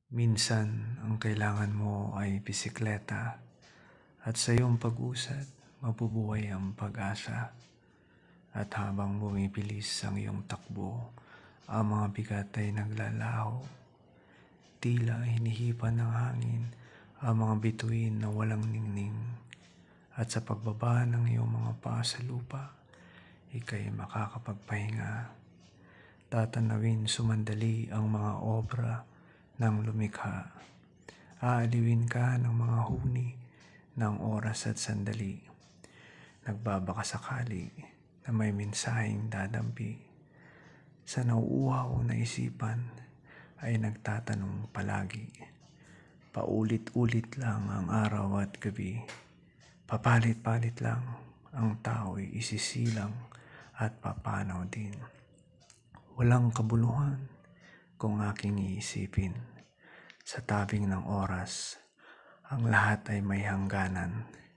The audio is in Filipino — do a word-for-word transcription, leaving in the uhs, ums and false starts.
Minsan, ang kailangan mo ay bisikleta at sa iyong pag-usad, mabubuhay ang pag-asa. At habang bumibilis ang iyong takbo, ang mga bigat ay naglalaho. Tila hinihipan ng hangin ang mga bituin na walang ningning. At sa pagbaba ng iyong mga paa sa lupa, ika'y makakapagpahinga. Tatanawin sumandali ang mga obra ng lumikha. Aaliwin ka ng mga huni ng oras at sandali. Nagbabaka sakali na may mensaheng dadampi. Sa nauuhaw na isipan ay nagtatanong palagi. Paulit-ulit lang ang araw at gabi. Papalit-palit lang ang tao'y isisilang at papanaw din. Walang kabuluhan kung aking iisipin. Sa tabing ng oras, ang lahat ay may hangganan.